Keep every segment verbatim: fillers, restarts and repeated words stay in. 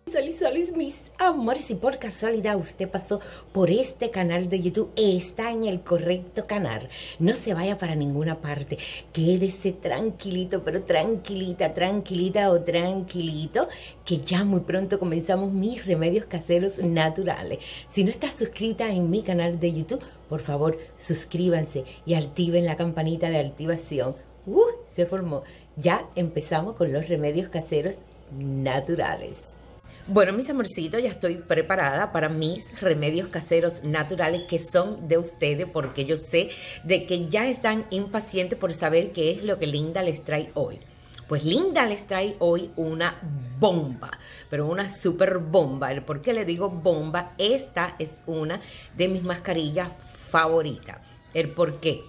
Solis, solis, mis amores, si por casualidad usted pasó por este canal de YouTube, está en el correcto canal. No se vaya para ninguna parte, quédese tranquilito, pero tranquilita, tranquilita o tranquilito, que ya muy pronto comenzamos mis remedios caseros naturales. Si no está suscrita en mi canal de YouTube, por favor, suscríbanse y activen la campanita de activación. Uh, se formó. Ya empezamos con los remedios caseros naturales. Bueno, mis amorcitos, ya estoy preparada para mis remedios caseros naturales que son de ustedes, porque yo sé de que ya están impacientes por saber qué es lo que Linda les trae hoy. Pues Linda les trae hoy una bomba, pero una super bomba. ¿Por qué le digo bomba? Esta es una de mis mascarillas favoritas. ¿El por qué?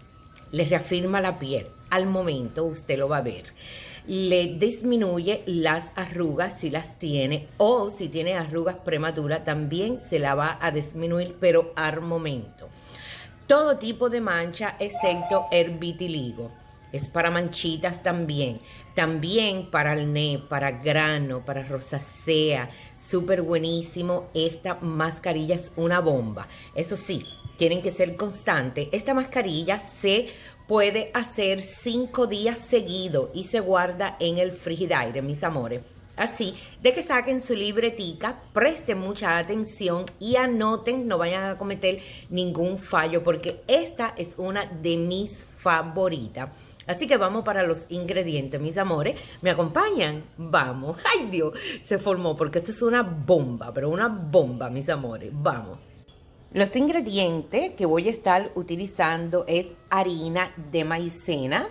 Les reafirma la piel. Al momento usted lo va a ver. Le disminuye las arrugas si las tiene, o si tiene arrugas prematuras también se la va a disminuir, pero al momento. Todo tipo de mancha excepto el vitiligo. Es para manchitas también. También para acné, para grano, para rosacea. Súper buenísimo. Esta mascarilla es una bomba. Eso sí, tienen que ser constantes. Esta mascarilla se puede hacer cinco días seguidos y se guarda en el frigidaire, mis amores. Así de que saquen su libretica, presten mucha atención y anoten, no vayan a cometer ningún fallo, porque esta es una de mis favoritas. Así que vamos para los ingredientes, mis amores. ¿Me acompañan? Vamos. ¡Ay, Dios! Se formó, porque esto es una bomba, pero una bomba, mis amores. Vamos. Los ingredientes que voy a estar utilizando es harina de maicena,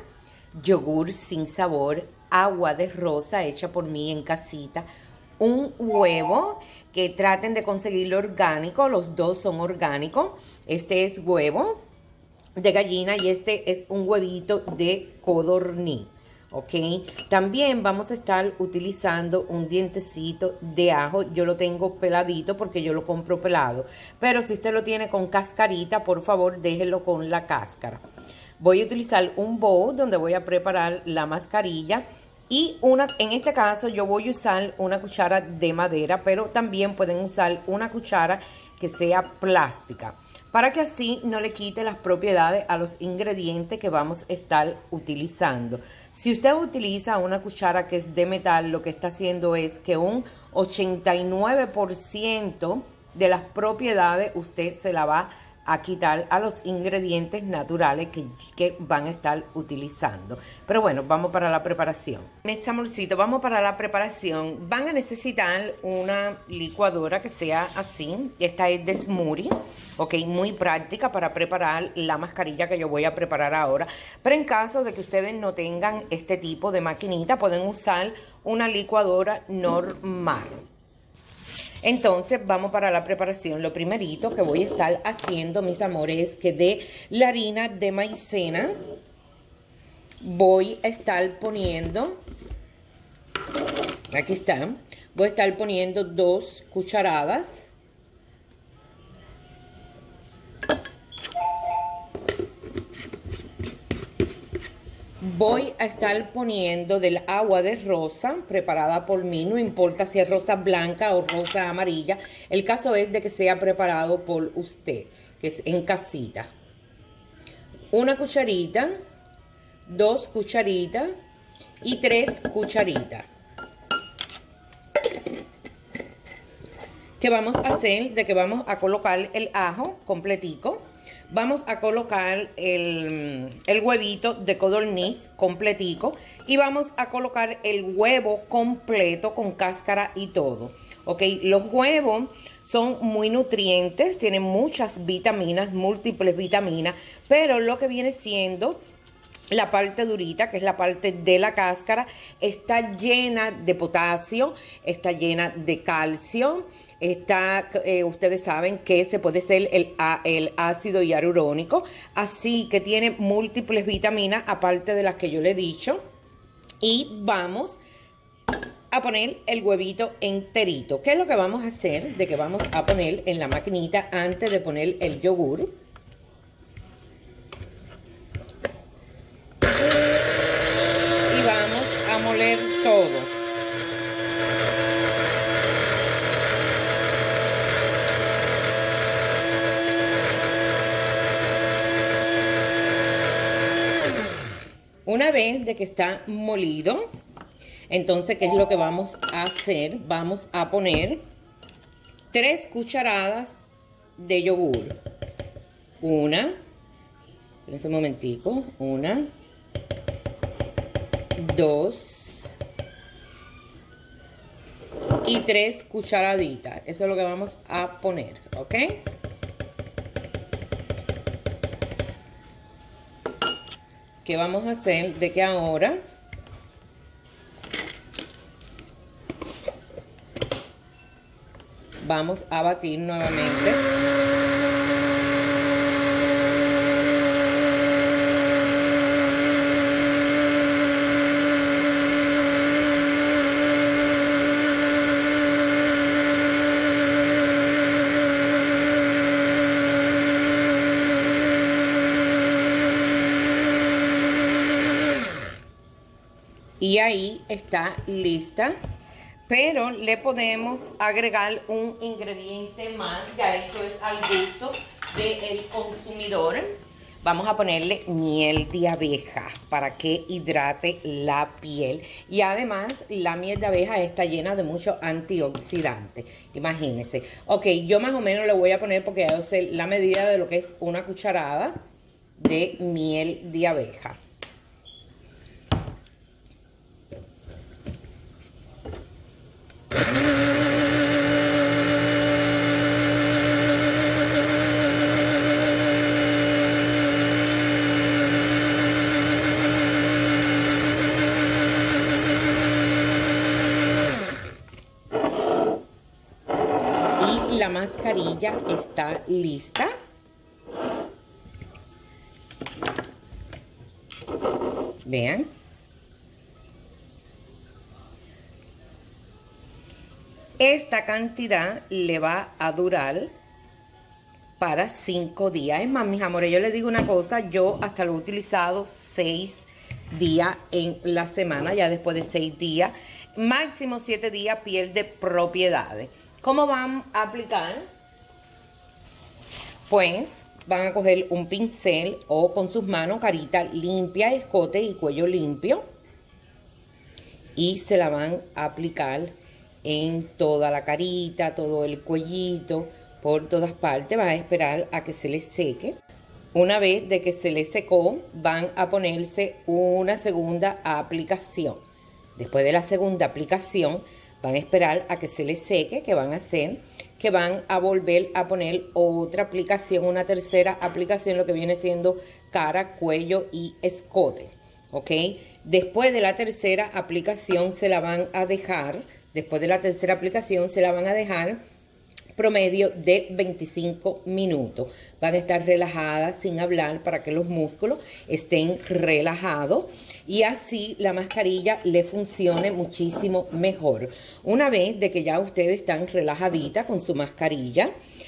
yogur sin sabor, agua de rosa hecha por mí en casita, un huevo, que traten de conseguirlo orgánico, los dos son orgánicos. Este es huevo de gallina y este es un huevito de codorniz. Ok, también vamos a estar utilizando un dientecito de ajo. Yo lo tengo peladito porque yo lo compro pelado, pero si usted lo tiene con cascarita, por favor déjelo con la cáscara. Voy a utilizar un bowl donde voy a preparar la mascarilla y una, en este caso yo voy a usar una cuchara de madera, pero también pueden usar una cuchara que sea plástica, para que así no le quite las propiedades a los ingredientes que vamos a estar utilizando. Si usted utiliza una cuchara que es de metal, lo que está haciendo es que un ochenta y nueve por ciento de las propiedades usted se la va a quitar a los ingredientes naturales que, que van a estar utilizando. Pero bueno, vamos para la preparación. Mis amorcitos, vamos para la preparación. Van a necesitar una licuadora que sea así. Esta es de Smoothie, ok, muy práctica para preparar la mascarilla que yo voy a preparar ahora. Pero en caso de que ustedes no tengan este tipo de maquinita, pueden usar una licuadora normal. Entonces vamos para la preparación. Lo primerito que voy a estar haciendo, mis amores, es que de la harina de maicena voy a estar poniendo, aquí está, voy a estar poniendo dos cucharadas. Voy a estar poniendo del agua de rosa preparada por mí, no importa si es rosa blanca o rosa amarilla. El caso es de que sea preparado por usted, que es en casita. Una cucharita, dos cucharitas y tres cucharitas. ¿Qué vamos a hacer? De que vamos a colocar el ajo completico. Vamos a colocar el, el huevito de codorniz completico y vamos a colocar el huevo completo con cáscara y todo. Ok, los huevos son muy nutrientes, tienen muchas vitaminas, múltiples vitaminas, pero lo que viene siendo la parte durita, que es la parte de la cáscara, está llena de potasio, está llena de calcio, está, eh, ustedes saben que se puede ser el, el ácido hialurónico, así que tiene múltiples vitaminas, aparte de las que yo le he dicho. Y vamos a poner el huevito enterito. ¿Qué es lo que vamos a hacer? De que vamos a poner en la maquinita antes de poner el yogur. Y vamos a moler todo. Una vez de que está molido, entonces, ¿qué es lo que vamos a hacer? Vamos a poner tres cucharadas de yogur. Una, espérense un momentico, una, dos y tres cucharaditas. Eso es lo que vamos a poner, ¿ok? ¿Qué vamos a hacer? De que ahora vamos a batir nuevamente. Y ahí está lista. Pero le podemos agregar un ingrediente más, ya esto es al gusto del consumidor. Vamos a ponerle miel de abeja para que hidrate la piel. Y además la miel de abeja está llena de muchos antioxidantes. Imagínense. Ok, yo más o menos le voy a poner, porque ya sé la medida de lo que es una cucharada de miel de abeja. Y la mascarilla está lista. Vean. Esta cantidad le va a durar para cinco días. Es más, mis amores, yo les digo una cosa, yo hasta lo he utilizado seis días en la semana. Ya después de seis días, máximo siete días, pierde propiedades. ¿Cómo van a aplicar? Pues van a coger un pincel o con sus manos, carita limpia, escote y cuello limpio, y se la van a aplicar en toda la carita, todo el cuellito, por todas partes. Van a esperar a que se les seque. Una vez de que se les secó, van a ponerse una segunda aplicación. Después de la segunda aplicación, van a esperar a que se les seque. ¿Qué van a hacer? Que van a volver a poner otra aplicación, una tercera aplicación, lo que viene siendo cara, cuello y escote. ¿Ok? Después de la tercera aplicación se la van a dejar, después de la tercera aplicación se la van a dejar promedio de veinticinco minutos. Van a estar relajadas sin hablar para que los músculos estén relajados y así la mascarilla le funcione muchísimo mejor. Una vez de que ya ustedes están relajaditas con su mascarilla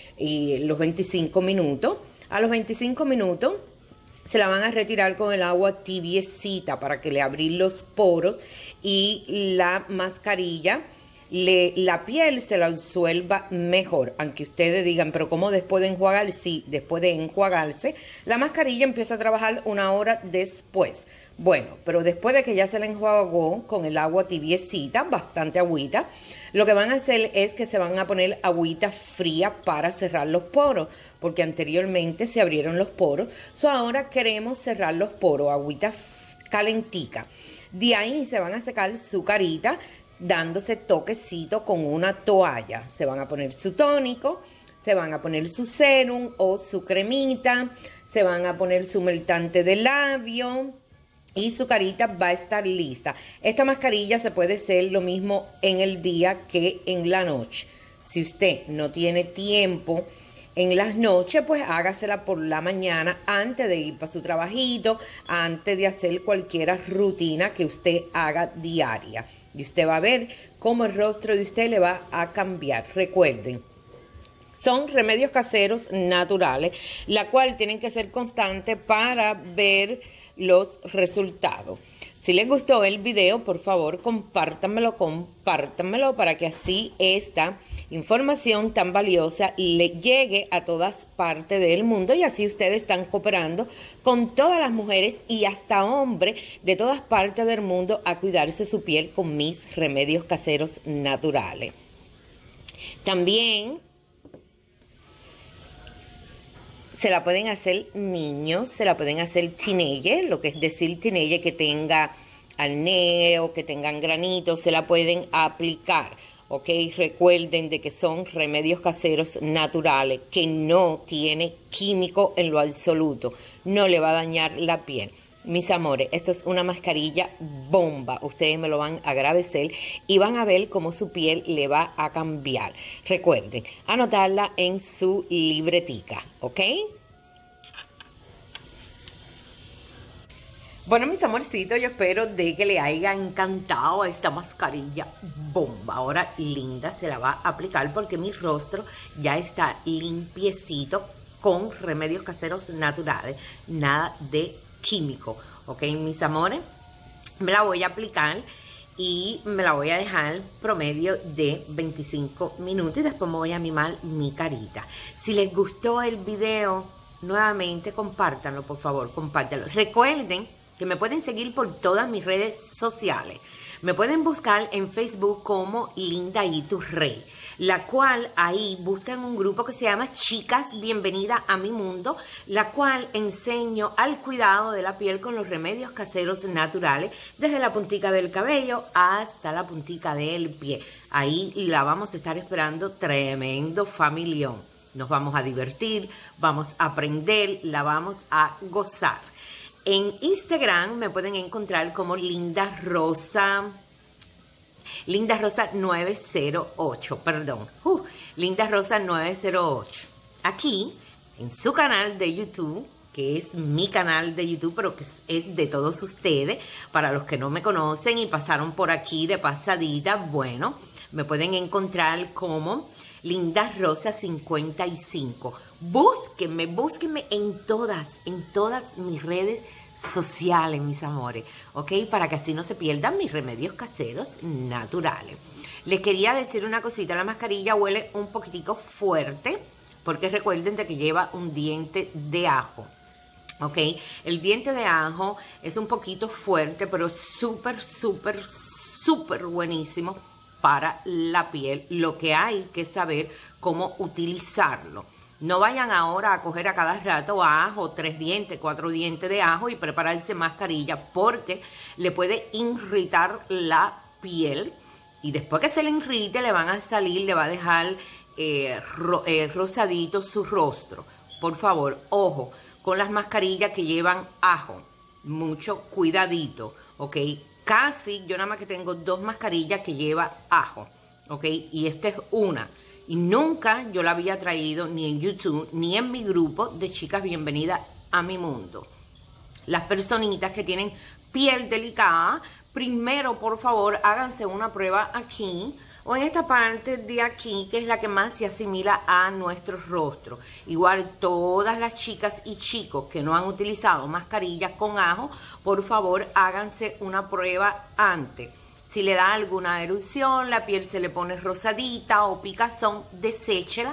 y los veinticinco minutos, a los veinticinco minutos se la van a retirar con el agua tibiecita para que le abrir los poros y la mascarilla, le, la piel se la absuelva mejor. Aunque ustedes digan, pero ¿cómo después de enjuagar? Sí, después de enjuagarse, la mascarilla empieza a trabajar una hora después. Bueno, pero después de que ya se la enjuagó con el agua tibiecita, bastante agüita, lo que van a hacer es que se van a poner agüita fría para cerrar los poros, porque anteriormente se abrieron los poros. So ahora queremos cerrar los poros, agüita calentica. De ahí se van a secar su carita, dándose toquecito con una toalla. Se van a poner su tónico, se van a poner su serum o su cremita, se van a poner su humectante de labio y su carita va a estar lista. Esta mascarilla se puede hacer lo mismo en el día que en la noche. Si usted no tiene tiempo en las noches, pues hágasela por la mañana antes de ir para su trabajito, antes de hacer cualquier rutina que usted haga diaria. Y usted va a ver cómo el rostro de usted le va a cambiar. Recuerden, son remedios caseros naturales, la cual tienen que ser constantes para ver los resultados. Si les gustó el video, por favor, compártanmelo, compártanmelo para que así esta información tan valiosa le llegue a todas partes del mundo y así ustedes están cooperando con todas las mujeres y hasta hombres de todas partes del mundo a cuidarse su piel con mis remedios caseros naturales. También se la pueden hacer niños, se la pueden hacer teenagers, lo que es decir teenager que tenga acné o que tengan granitos, se la pueden aplicar. Ok, recuerden de que son remedios caseros naturales, que no tiene químico en lo absoluto, no le va a dañar la piel. Mis amores, esto es una mascarilla bomba, ustedes me lo van a agradecer y van a ver cómo su piel le va a cambiar. Recuerden, anotarla en su libretica, ¿ok? Bueno, mis amorcitos, yo espero de que le haya encantado esta mascarilla bomba. Ahora Linda se la va a aplicar porque mi rostro ya está limpiecito con remedios caseros naturales, nada de químico, ok, mis amores. Me la voy a aplicar y me la voy a dejar promedio de veinticinco minutos y después me voy a mimar mi carita. Si les gustó el video, nuevamente compártanlo, por favor, compártanlo. Recuerden que me pueden seguir por todas mis redes sociales. Me pueden buscar en Facebook como Linda Iturrey, la cual ahí buscan un grupo que se llama Chicas Bienvenida a mi Mundo, la cual enseño al cuidado de la piel con los remedios caseros naturales, desde la puntica del cabello hasta la puntica del pie. Ahí la vamos a estar esperando, tremendo familión. Nos vamos a divertir, vamos a aprender, la vamos a gozar. En Instagram me pueden encontrar como Linda Rosa, Linda Rosa nueve cero ocho, perdón, uh, Linda Rosa nueve cero ocho. Aquí, en su canal de YouTube, que es mi canal de YouTube, pero que es de todos ustedes, para los que no me conocen y pasaron por aquí de pasadita, bueno, me pueden encontrar como Linda Rosa cincuenta y cinco. Búsquenme, búsquenme en todas, en todas mis redes sociales, mis amores, ¿ok? Para que así no se pierdan mis remedios caseros naturales. Les quería decir una cosita, la mascarilla huele un poquitico fuerte, porque recuerden de que lleva un diente de ajo, ¿ok? El diente de ajo es un poquito fuerte, pero súper, súper, súper buenísimo para la piel. Lo que hay que saber cómo utilizarlo. No vayan ahora a coger a cada rato ajo, tres dientes, cuatro dientes de ajo y prepararse mascarilla, porque le puede irritar la piel y después que se le irrite le van a salir, le va a dejar eh, ro, eh, rosadito su rostro. Por favor, ojo con las mascarillas que llevan ajo, mucho cuidadito, ¿ok? Casi, yo nada más que tengo dos mascarillas que lleva ajo, ¿ok? Y esta es una. Y nunca yo la había traído ni en YouTube ni en mi grupo de Chicas Bienvenidas a mi Mundo. Las personitas que tienen piel delicada, primero por favor háganse una prueba aquí o en esta parte de aquí, que es la que más se asimila a nuestro rostro. Igual todas las chicas y chicos que no han utilizado mascarillas con ajo, por favor háganse una prueba antes. Si le da alguna erupción, la piel se le pone rosadita o picazón, deséchela,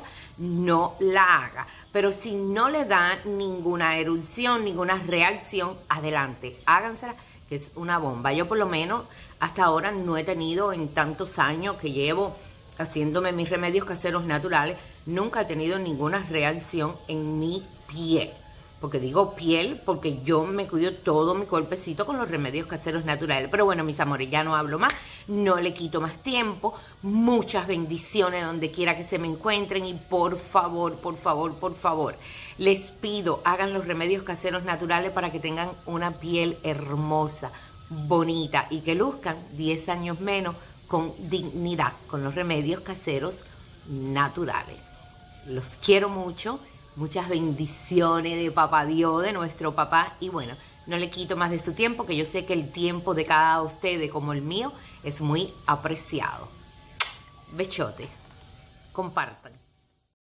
no la haga. Pero si no le da ninguna erupción, ninguna reacción, adelante, hágansela, que es una bomba. Yo por lo menos hasta ahora no he tenido, en tantos años que llevo haciéndome mis remedios caseros naturales, nunca he tenido ninguna reacción en mi piel. Porque digo piel, porque yo me cuido todo mi cuerpecito con los remedios caseros naturales. Pero bueno, mis amores, ya no hablo más, no le quito más tiempo. Muchas bendiciones donde quiera que se me encuentren. Y por favor, por favor, por favor, les pido, hagan los remedios caseros naturales para que tengan una piel hermosa, bonita y que luzcan diez años menos con dignidad, con los remedios caseros naturales. Los quiero mucho. Muchas bendiciones de papá Dios, de nuestro papá. Y bueno, no le quito más de su tiempo, que yo sé que el tiempo de cada ustedes, como el mío, es muy apreciado. Bechote. Compartan.